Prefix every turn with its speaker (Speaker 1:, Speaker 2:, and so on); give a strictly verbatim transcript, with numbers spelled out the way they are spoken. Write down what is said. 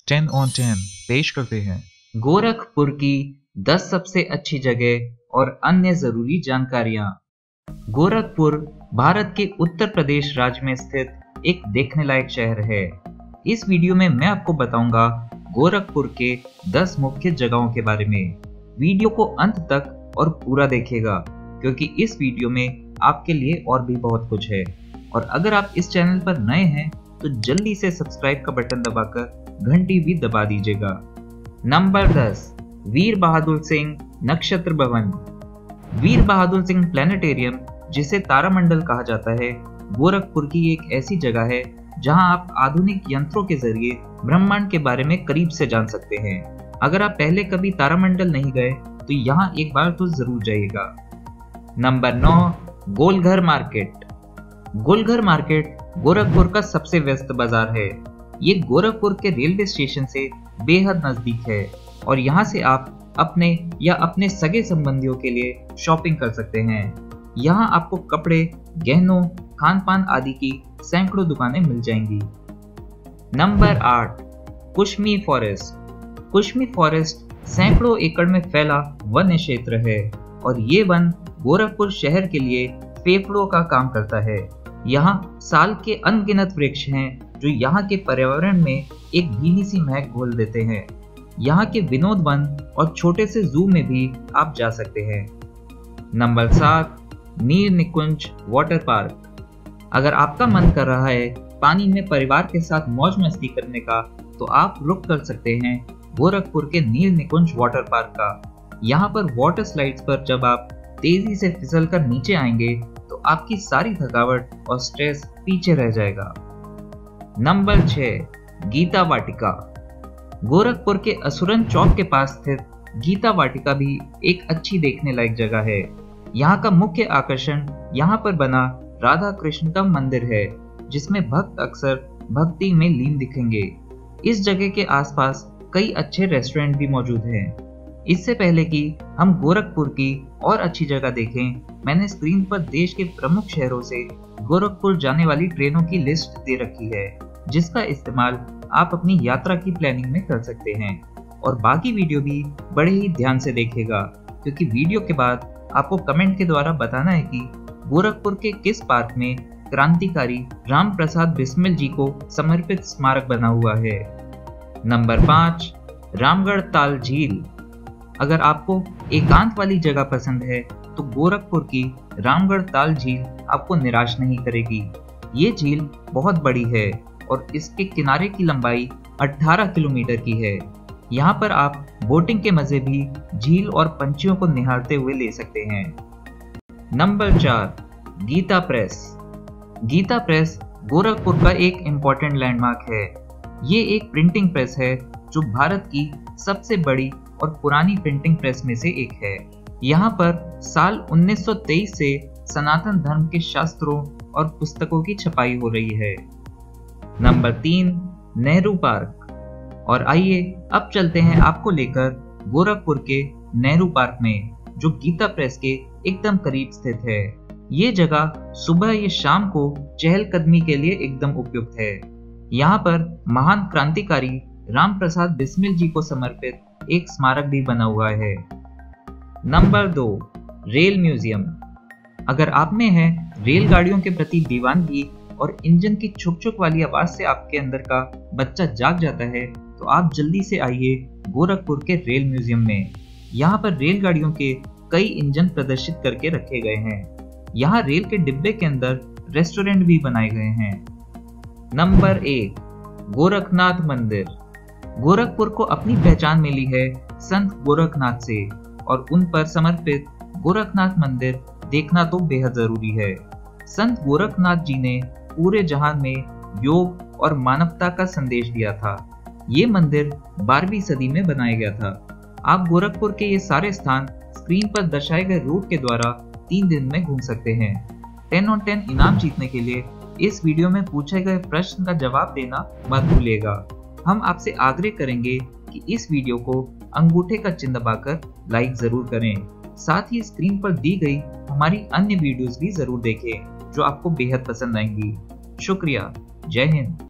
Speaker 1: Ten on ten पेश करते हैं
Speaker 2: गोरखपुर की दस सबसे अच्छी जगह और अन्य जरूरी जानकारियां। गोरखपुर भारत के उत्तर प्रदेश राज्य में स्थित एक देखने लायक शहर है। इस वीडियो में मैं आपको बताऊंगा गोरखपुर के दस मुख्य जगहों के बारे में। वीडियो को अंत तक और पूरा देखिएगा क्योंकि इस वीडियो में आपके लिए और भी बहुत कुछ है। और अगर आप इस चैनल पर नए हैं तो जल्दी से सब्सक्राइब का बटन दबाकर घंटी भी दबा दीजिएगा। नंबर दस, वीर बहादुर सिंह नक्षत्र भवन। वीर बहादुर सिंह प्लेनेटेरियम, जिसे तारामंडल कहा जाता है, गोरखपुर की एक ऐसी जगह है जहां आप आधुनिक यंत्रों के जरिए ब्रह्मांड के बारे में करीब से जान सकते हैं। अगर आप पहले कभी तारामंडल नहीं गए तो यहाँ एक बार तो जरूर जाइएगा। नंबर नौ, गोलघर मार्केट। गोलघर मार्केट गोरखपुर का सबसे व्यस्त बाजार है। ये गोरखपुर के रेलवे स्टेशन से बेहद नजदीक है और यहाँ से आप अपने या अपने सगे संबंधियों के लिए शॉपिंग कर सकते हैं। यहाँ आपको कपड़े, गहनों, खान पान आदि की सैकड़ों दुकानें मिल जाएंगी। नंबर आठ, कुश्मी फॉरेस्ट। कुश्मी फॉरेस्ट सैकड़ों एकड़ में फैला वन्य क्षेत्र है और ये वन गोरखपुर शहर के लिए फेफड़ों का काम करता है। यहाँ साल के अनगिनत वृक्ष हैं जो यहाँ के पर्यावरण में एक भीनी सी महक घोल देते हैं। यहाँ के विनोद वन और छोटे से जू में भी आप जा सकते हैं। नंबर सात, नीर निकुंज वाटर पार्क। अगर आपका मन कर रहा है पानी में परिवार के साथ मौज मस्ती करने का तो आप रुक कर सकते हैं गोरखपुर के नीर निकुंज वाटर पार्क का। यहाँ पर वाटर स्लाइड्स पर जब आप तेजी से फिसल कर नीचे आएंगे तो आपकी सारी थकावट और स्ट्रेस पीछे रह जाएगा। नंबर छह, गीता वाटिका। गोरखपुर के असुरन चौक के पास स्थित गीता वाटिका भी एक अच्छी देखने लायक जगह है। यहाँ का मुख्य आकर्षण यहाँ पर बना राधा कृष्ण का मंदिर है जिसमें भक्त अक्सर भक्ति में लीन दिखेंगे। इस जगह के आसपास कई अच्छे रेस्टोरेंट भी मौजूद हैं। इससे पहले कि हम गोरखपुर की और अच्छी जगह देखें, मैंने स्क्रीन पर देश के प्रमुख शहरों से गोरखपुर जाने वाली ट्रेनों की लिस्ट दे रखी है जिसका इस्तेमाल आप अपनी यात्रा की प्लानिंग में कर सकते हैं। और बाकी वीडियो भी बड़े ही ध्यान से देखिएगा क्योंकि वीडियो के बाद आपको कमेंट के द्वारा बताना है कि गोरखपुर के किस पार्क में क्रांतिकारी राम प्रसाद बिस्मिल जी को समर्पित स्मारक बना हुआ है। नंबर पाँच, रामगढ़ ताल झील। अगर आपको एकांत वाली जगह पसंद है तो गोरखपुर की रामगढ़ ताल झील आपको निराश नहीं करेगी। ये झील बहुत बड़ी है और इसके किनारे की लंबाई अठारह किलोमीटर की है। यहाँ पर आप बोटिंग के मजे भी झील और पंछियों को निहारते हुए ले सकते हैं। नंबर चार, गीता प्रेस। गीता प्रेस गोरखपुर का एक इम्पोर्टेंट लैंडमार्क है। ये एक प्रिंटिंग प्रेस है जो भारत की सबसे बड़ी और पुरानी प्रिंटिंग प्रेस में से एक है। यहाँ पर साल उन्नीस सौ तेईस से सनातन धर्म के शास्त्रों और पुस्तकों की छपाई हो रही है। नंबर तीन, नेहरू पार्क। और आइए अब चलते हैं आपको लेकर गोरखपुर के नेहरू पार्क में जो गीता प्रेस के एकदम करीब स्थित है। ये जगह सुबह या शाम को चहलकदमी के लिए एकदम उपयुक्त है। यहाँ पर महान क्रांतिकारी राम प्रसाद बिस्मिल जी को समर्पित एक स्मारक भी बना हुआ है। नंबर दो, रेल म्यूजियम। अगर आप में है रेलगाड़ियों के प्रति दीवानगी और इंजन की छुक छुक वाली आवाज से आपके अंदर का बच्चा जाग जाता है तो आप जल्दी से आइए गोरखपुर के रेल म्यूजियम में। यहाँ पर रेलगाड़ियों के कई इंजन प्रदर्शित करके रखे गए हैं। यहाँ रेल के डिब्बे के अंदर रेस्टोरेंट भी बनाए गए हैं। नंबर एक, गोरखनाथ मंदिर। गोरखपुर को अपनी पहचान मिली है संत गोरखनाथ से और उन पर समर्पित गोरखनाथ मंदिर देखना तो बेहद जरूरी है। संत गोरखनाथ जी ने पूरे जहान में योग और मानवता का संदेश दिया था। ये मंदिर बारहवीं सदी में बनाया गया था। आप गोरखपुर के ये सारे स्थान स्क्रीन पर दर्शाए गए रूट के द्वारा तीन दिन में घूम सकते हैं। टेन ऑन टेन इनाम जीतने के लिए इस वीडियो में पूछे गए प्रश्न का जवाब देना मत भूलिएगा। हम आपसे आग्रह करेंगे कि इस वीडियो को अंगूठे का चिन्ह दबाकर लाइक जरूर करें। साथ ही स्क्रीन पर दी गई हमारी अन्य वीडियोस भी जरूर देखें जो आपको बेहद पसंद आएंगी। शुक्रिया। जय हिंद।